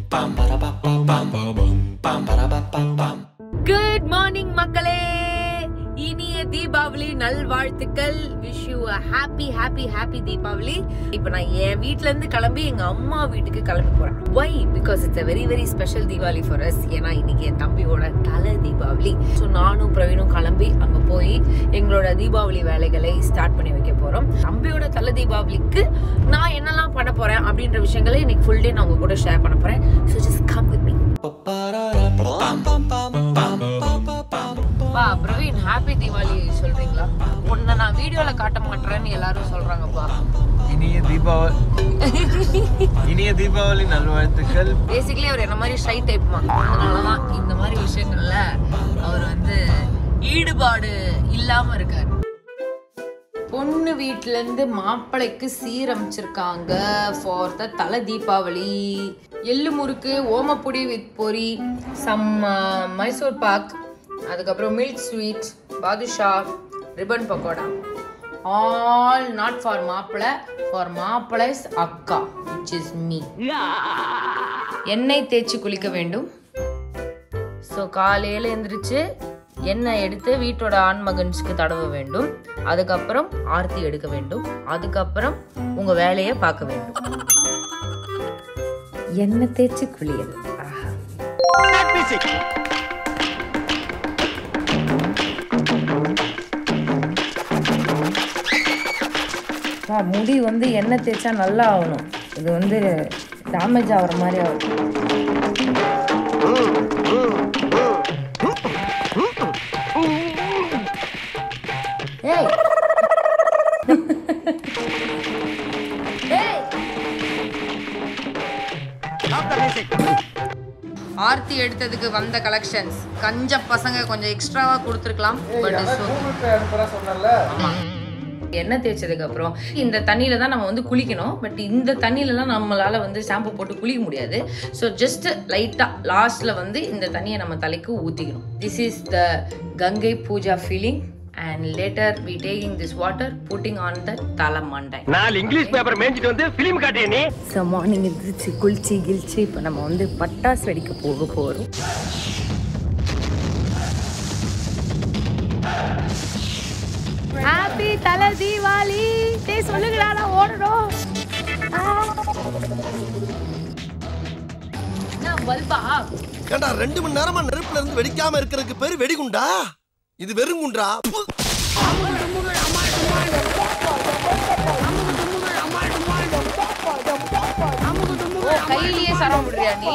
Good morning மக்களே, இனிய தீபாவளி நல்வாழ்த்துக்கள். Wish you a happy Deepavali. இப்போ நான் என் வீட்ல இருந்து கிளம்பி எங்க அம்மா வீட்டுக்கு கிளம்பி போறேன். Why? Because it's a very special Deepavali for us. ஏன்னா இன்னைக்கு என் தம்பியோட தலை தீபாவளி. ஸோ நானும் பிரவீனும் கிளம்பி அங்க போய் எங்களோட தீபாவளி வேலைகளை ஸ்டார்ட் பண்ணி வைக்க போறோம். தம்பியோட தலை தீபாவளிக்கு நான் என்னெல்லாம் பண்ண போறேன் அப்படின்ற விஷயங்களை இன்னைக்கு ஃபுல் டே நான் உங்க கூட ஷேர் பண்ண போறேன். So just come with me. பா பிரவீன், ஹாப்பி தீபாவளி சொல்றீங்களா? உன்னை நான் வீடியோல காட்ட மாட்டேன்னு எல்லாரும் சொல்றாங்கப்பா. இனிய தீபாவளி நல்வாழ்த்துக்கள். பேசிக்கலி அவர் என்ன மாதிரி ஷை டைப்மா, அதனாலதான் இந்த மாதிரி விஷயங்கள்ல அவர் வந்து ஈடுபாடு இல்லாம இருக்காரு. பொண்ணு வீட்டுல இருந்து மாப்பிள்ளைக்கு சீரமைச்சிருக்காங்க ஃபார் த தலை தீபாவளி. எள்ளு முறுக்கு, ஓமப்பொடி வித் பொரி, சம் மைசூர் பாக், அதுக்கப்புறம் milk sweet, badusha, ribbon pakoda. All not for மாப்பிள்ளை, ஃபார் மாப்பிள்ளைஸ் அக்கா which is me. எண்ணெய் தேய்ச்சி குளிக்க வேண்டும். ஸோ காலையில் எந்திரிச்சு எண்ணெய் எடுத்து வீட்டோட ஆண்மகன்ஸ்க்கு தடவ வேண்டும். அதுக்கப்புறம் ஆர்த்தி எடுக்க வேண்டும். அதுக்கப்புறம் உங்க வேலையை பார்க்க வேண்டும். எண்ணெய் தேய்ச்சி குளியல். முடி வந்து எண்ணெய் தேய்ச்சா நல்லா ஆகணும். இது வந்து டேமேஜ் ஆகிற மாதிரி ஆகும். ஆர்த்தி எடுத்ததுக்கு வந்த கலெக்ஷன்ஸ் கஞ்ச பசங்க கொஞ்சம் எக்ஸ்ட்ராவா கொடுத்துருக்கலாம். எண்ணெய் தேய்ச்சதுக்கு அப்புறம் இந்த தண்ணியில தான் நம்ம வந்து குளிக்கணும். பட் இந்த தண்ணியிலலாம் நம்மளால வந்து ஷாம்பு போட்டு குளிக்க முடியாது. ஸோ ஜஸ்ட் லைட்டா லாஸ்ட்ல வந்து இந்த தண்ணியை நம்ம தலைக்கு ஊத்திக்கணும். This is the Ganga puja feeling. And later we taking this water putting on the talamandai. நாலு இங்கிலீஷ் பேப்பர் மேஞ்சிட்டு வந்து ஃபிலிம் காட்டியே நீ. So morning எந்திரிச்சு குளிச்சு கிழிச்சு இப்போ நம்ம வந்து பட்டாசு வெடிக்க போகிறோம். ஹாப்பி தலை தீபாவளி. டேய் சொல்லுங்கடா, நான் ஓடணும். நான் பல்பா ஏண்டா 2 மணி நேரமா நெருப்புல இருந்து வெடிக்காம இருக்கிறதுக்கு பேரு வெடிகுண்டா? இது வெறுங்குன்றா. கையிலேயே சரம் விடுறியா நீ?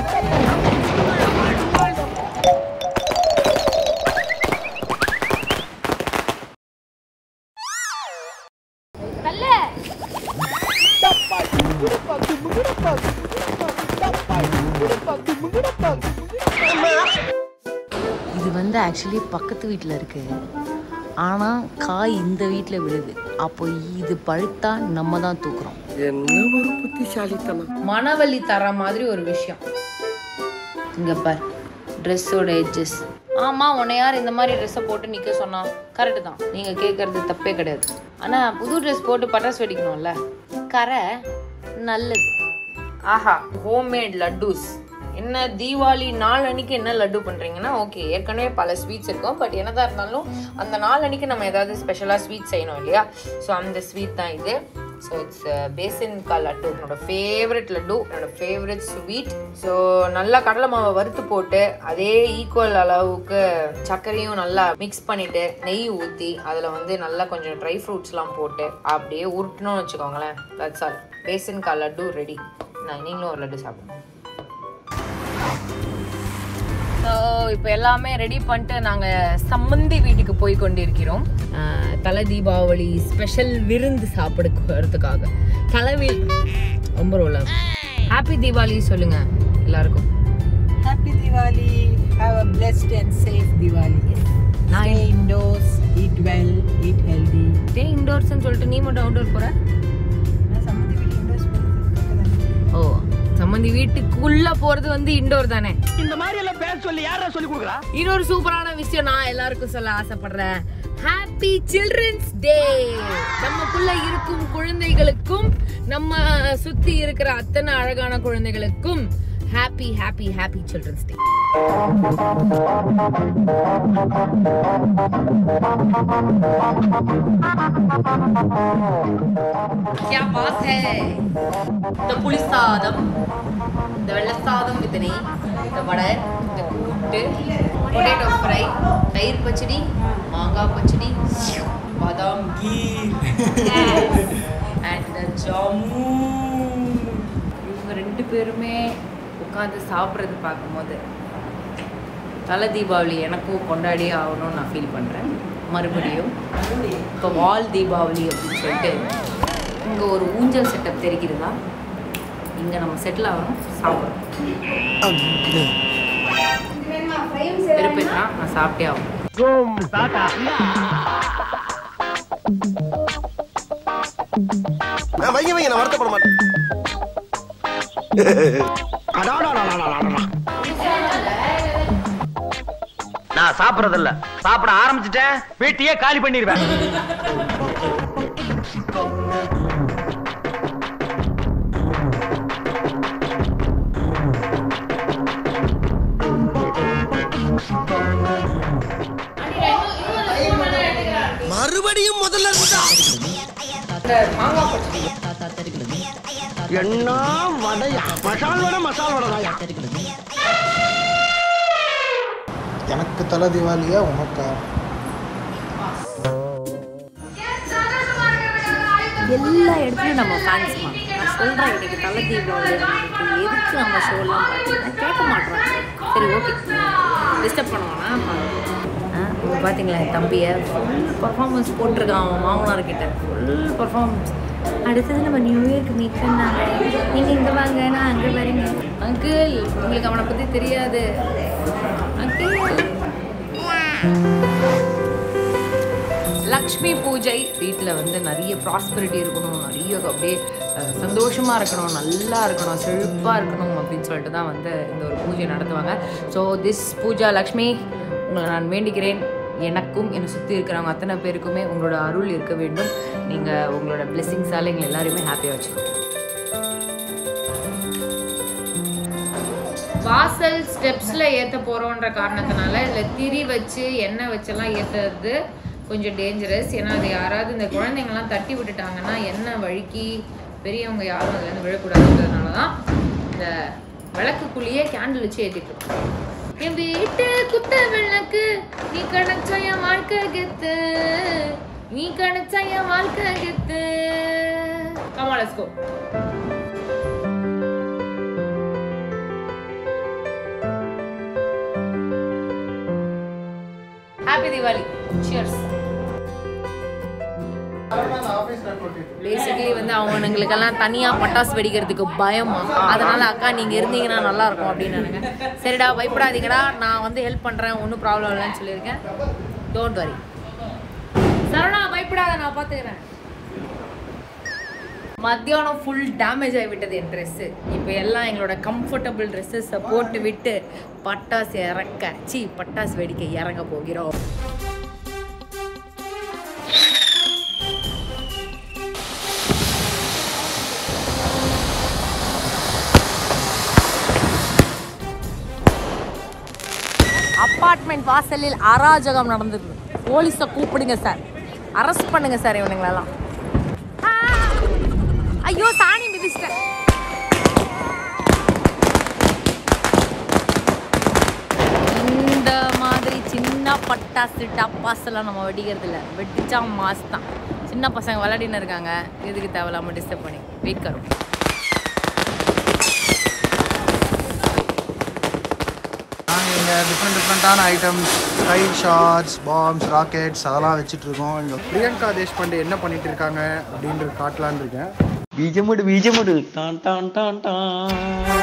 இது வந்து ஆக்சுவலி பக்கத்து வீட்டில் இருக்கு. ஆனால் காய் இந்த வீட்டில் விழுது. அப்போ இது பழுத்தா நம்ம தான் தூக்குறோம். என்ன ஒரு புத்திசாலித்தனம். மனவலி தர மாதிரி ஒரு விஷயம். இங்க பார், ட்ரெஸ்ஸோட எட்ஜஸ். ஆமா, உன்னை யார் இந்த மாதிரி ட்ரெஸ்ஸை போட்டு நிற்க சொன்னா? கரெக்டு தான், நீங்கள் கேட்கறது தப்பே கிடையாது. ஆனால் புது ட்ரெஸ் போட்டு பட்டாசு வெடிக்கணும்ல, கரை நல்லது. ஆஹா, ஹோம்மேட் லட்டூஸ். என்ன தீபாவளி நாள் அன்னைக்கு என்ன லட்டு பண்ணுறீங்கன்னா, ஓகே ஏற்கனவே பல ஸ்வீட்ஸ் இருக்கும். பட் என்னதான் இருந்தாலும் அந்த நாள் அன்னைக்கு நம்ம ஏதாவது ஸ்பெஷலாக ஸ்வீட் செய்யணும் இல்லையா? ஸோ அந்த ஸ்வீட் தான் இது. ஸோ இட்ஸ் பேசன் கா லட்டு. என்னோட ஃபேவரட் லட்டு, என்னோட ஃபேவரட் ஸ்வீட். ஸோ நல்லா கடலை மாவை வறுத்து போட்டு அதே ஈக்குவல் அளவுக்கு சர்க்கரையும் நல்லா மிக்ஸ் பண்ணிட்டு நெய் ஊற்றி அதில் வந்து நல்லா கொஞ்சம் ட்ரை ஃப்ரூட்ஸ்லாம் போட்டு அப்படியே உருட்டணும்னு வச்சுக்கோங்களேன். That's all. பேசன் கா லட்டு ரெடி. நான் நீங்களும் ஒரு லட்டு சாப்பிடுங்க. ஸோ இப்போ எல்லாமே ரெடி பண்ணிட்டு நாங்கள் சம்மந்தி வீட்டுக்கு போய் கொண்டிருக்கிறோம். தலை தீபாவளி ஸ்பெஷல் விருந்து சாப்பிடுறதுக்காக. தலைவில் ரொம்ப ரோல. ஹாப்பி தீபாவளி சொல்லுங்க எல்லாருக்கும். Happy Diwali. Have a blessed and safe Diwali. Stay indoors, eat well, eat healthy. Stay indoors ன்னு சொல்லிட்டு நீ மட்டும் அவுட்டோர் போற? நான் சம்மந்தி வீட்டு indoors போறது. ஓ, சம்மந்தி வீட்டுக்குள்ள போறது வந்து இன்டோர் தானே. இந்த மாதிரி எல்லாம் பேச சொல்லி யாரா சொல்லி கொடுக்குறா? இன்னொரு சூப்பரான விஷயம் நான் எல்லாருக்கும் சொல்ல ஆசைப்படுறேன். Happy children's day. நமக்குள்ள இருக்கும் குழந்தைகளுக்கும் நம்ம சுத்தி இருக்கிற அத்தனை அழகான குழந்தைகளுக்கும் happy happy happy children's day. क्या बात है இந்த புளி சாதம் இந்த வெள்ளை சாதம் with நெய் இந்த வடை இந்த கூட்டு பொட்டேட்டோ ஃப்ரை தயிர் பச்சடி மாங்காய் பச்சடி பாதாம் கீர் and the jamun இவங்க ரெண்டு பேருமே உட்காந்து சாப்பிட்றது பார்க்கும்போது தலை தீபாவளி எனக்கும் கொண்டாடியே ஆகணும்னு நான் ஃபீல் பண்ணுறேன். மறுபடியும் இப்போ வால் தீபாவளி அப்படின்னு சொல்லிட்டு இங்கே ஒரு ஊஞ்சல் செட்டப் தெரிகிறதா, இங்கே நம்ம செட்டில் ஆகணும், சாப்பிடணும். திருப்பினா நான் சாப்பிட்டே ஆகணும். வைங்க வைங்க, நான் வருத்தப்பட மாட்டேன். நான் சாப்பிடறதில்ல, சாப்பிட ஆரம்பிச்சுட்டேன் வீட்டையே காலி பண்ணிடுவேன். மறுபடியும் முதல்ல இருந்தா என்ன வடையா? மசால் வடையா? எனக்கு தலை தீபாவளியா உனக்கா? எல்லா இடத்துலையும் நம்ம ஃபேன்ஸ்மா. நான் சொல்கிறேன், இன்னைக்கு தலை தீபாவளி எதுக்கு நம்ம ஷோலாம் பார்த்தீங்கன்னா கேட்க மாட்டோம். சரி ஓகே, டிஸ்டர்ப் பண்ணுவானா? பார்த்தீங்களா என் தம்பியை ஃபுல் பர்ஃபார்மன்ஸ் போட்டிருக்கான் அவன் மாமனார்கிட்ட. Full performance. அடுத்தது நம்ம நியூ இயர்க்கு மீட் பண்ணாங்க. நீங்கள் இங்கே வாங்க, நான் அங்கே வரீங்க. அங்கிள் உங்களுக்கு அவனை பற்றி தெரியாது. அங்கிள் லக்ஷ்மி பூஜை வீட்டில் வந்து நிறைய ப்ராஸ்பரிட்டி இருக்கணும், நிறைய அப்படியே சந்தோஷமாக இருக்கணும், நல்லா இருக்கணும், செழிப்பாக இருக்கணும் அப்படின்னு சொல்லிட்டு தான் வந்து இந்த ஒரு பூஜை நடத்துவாங்க. ஸோ திஸ் பூஜா லக்ஷ்மி உங்களை நான் வேண்டிக்கிறேன். எனக்கும் என்னை சுற்றி இருக்கிறவங்க அத்தனை பேருக்குமே உங்களோட அருள் இருக்க வேண்டும். நீங்கள் உங்களோட பிளெஸிங்ஸால் எங்களை எல்லாருமே ஹாப்பியாக வச்சுக்கணும். வாசல் ஸ்டெப்ஸில் ஏற்ற போகிறோன்ற காரணத்தினால இல்லை திரி வச்சு எண்ணெய் வச்செல்லாம் ஏற்றுறது கொஞ்சம் டேஞ்சரஸ். ஏன்னா அது யாராவது இந்த குழந்தைங்கள்லாம் தட்டி விட்டுட்டாங்கன்னா எண்ணெய் வழுக்கி பெரியவங்க யாரும் அதுலேருந்து விழக்கூடாதுன்றதுனால தான் இந்த விளக்குக்குள்ளேயே கேண்டில் வச்சு ஏற்றிட்டுருக்கோம். என் வீட்டு குத்த விளக்கு நீ கணச்சா என் வாழ்க்கை கெத்து, நீ கணச்சா என் வாழ்க்கை கெத்து. Come on, let's go. Happy Diwali. Cheers. Basically வந்து அவனுங்களுக்கெல்லாம் தனியாக பட்டாசு வெடிக்கிறதுக்கு பயமா, அதனால் அக்கா நீங்கள் இருந்தீங்கன்னா நல்லாயிருக்கும் அப்படின்னு நினைக்கிறேன். சரிடா பயப்படாதீங்கடா, நான் வந்து ஹெல்ப் பண்ணுறேன், ஒன்றும் ப்ராப்ளம் இல்லைன்னு சொல்லியிருக்கேன். டோன்ட் வரி சரவணா, பயப்படாத, நான் பார்த்துக்கிறேன். மத்தியானம் ஃபுல் டேமேஜ் ஆகிவிட்டது என் ட்ரெஸ்ஸு. இப்போ எல்லாம் எங்களோட கம்ஃபர்டபுள் ட்ரெஸ்ஸஸை போட்டு விட்டு பட்டாசு வெடிக்க இறங்க போகிறோம். அப்பார்ட்மெண்ட் வாசலில் அராஜகம் நடந்தது. போலீஸை கூப்பிடுங்க சார், அரெஸ்ட் பண்ணுங்க சார் இவனுங்களெல்லாம். ஐயோ சாணி மிதிச்சிட்டேன். இந்த மாதிரி சின்ன பட்டாசு டப்பாசெல்லாம் நம்ம வெடிக்கிறது இல்லை, வெடிச்சா மாஸ் தான். சின்ன பசங்க விளையாடின்னு இருக்காங்க, எதுக்கு தேவையில்லாமல் டிஸ்டர்ப் பண்ணி வெயிட் கரும். நாங்கள் இங்கே டிஃப்ரெண்டான items, sky shots, bombs, rockets அதெல்லாம் வச்சுட்ருக்கோம். இங்கே பிரியங்கா தேஷ்பாண்டே என்ன பண்ணிட்டு இருக்காங்க அப்படின்றது காட்டலான்னு இருக்கேன். பீஜமுடு டான் டான் டான் டான்.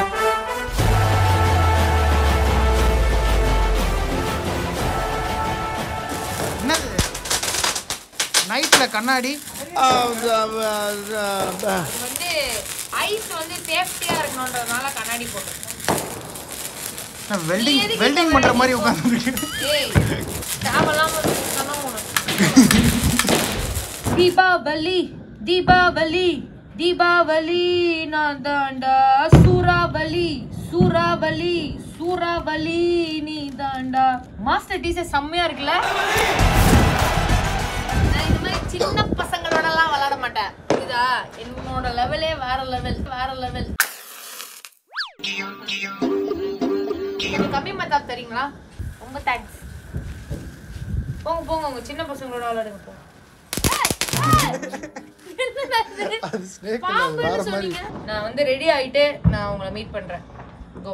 என்னது நைட்டில் கண்ணாடி வந்து ஐஸ் வந்து சேஃப்டியாக இருக்கணுன்றதுனால கண்ணாடி போட்டு வெல்டிங் பண்ணுற மாதிரி உட்காந்து. தீபாவளி தீபாவளி தீபாவளி நான் தாண்டா சூறாவளி சூறா தீபாவளி சூறாவளி நீ தாண்டா. மாஸ்டர் டீசே செம்மையா இருக்குல்ல. நான் இந்த மாதிரி சின்ன பசங்களோட எல்லாம் விளையாட மாட்டேன். இதா என்னோட லெவலே வேற லெவல். கொஞ்சம் கம்மி மத்தாப் தரீங்களா? ரொம்ப தேங்க்ஸ். போங்க உங்க சின்ன பசங்களோட விளையாடுங்க போங்க. நான் வந்து ரெடி ஆயிட்டு நான் உங்களை மீட் பண்றேன். கோ.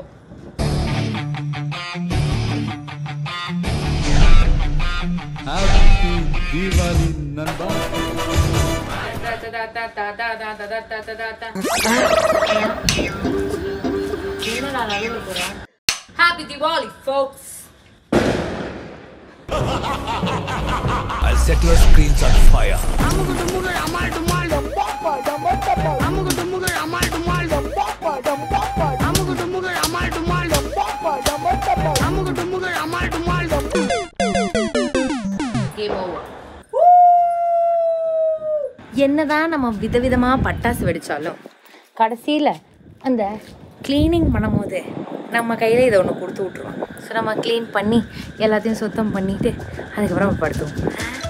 தீபாவளி நண்பா. Happy Diwali, folks. I'll set your screens on fire. Game over. என்னதான் நம்ம விதவிதமா பட்டாசு வெடிச்சாலும் கடைசியில் அந்த க்ளீனிங் பண்ணும்போது நம்ம கையில் இதை ஒன்று கொடுத்து விட்ருவோம். ஸோ நம்ம க்ளீன் பண்ணி எல்லாத்தையும் சுத்தம் பண்ணிவிட்டு அதுக்கப்புறம் படுத்துவோம்.